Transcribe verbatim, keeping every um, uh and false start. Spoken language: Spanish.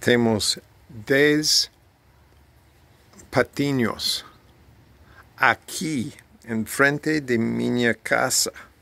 Temos dez patinhos aqui, enfrente de minha casa.